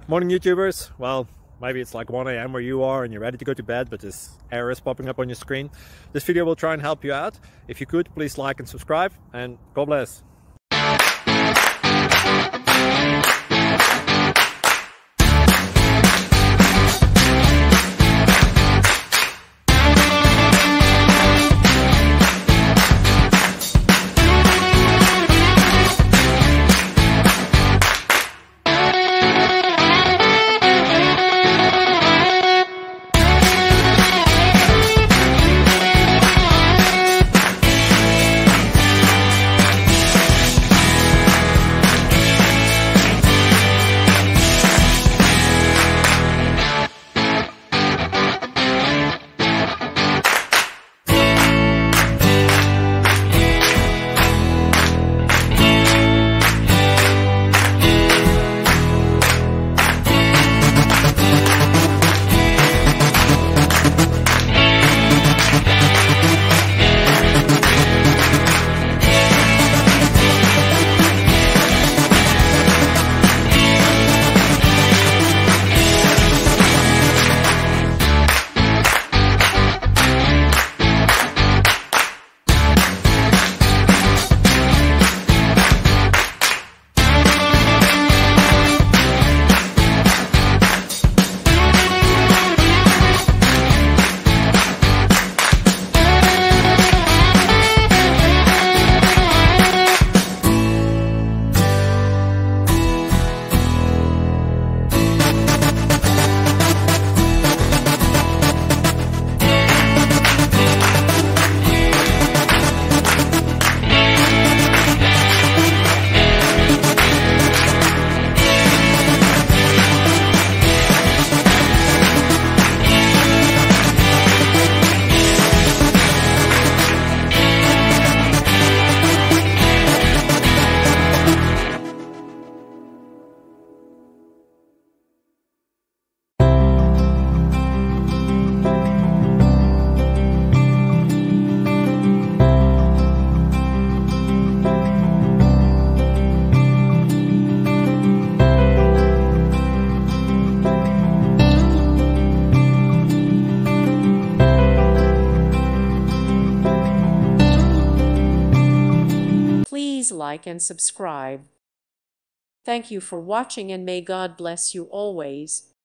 Morning YouTubers. Well, maybe it's like 1 a.m. where you are and you're ready to go to bed, but this error is popping up on your screen. This video will try and help you out. If you could, please like and subscribe, and God bless. Please like and subscribe. Thank you for watching, and may God bless you always.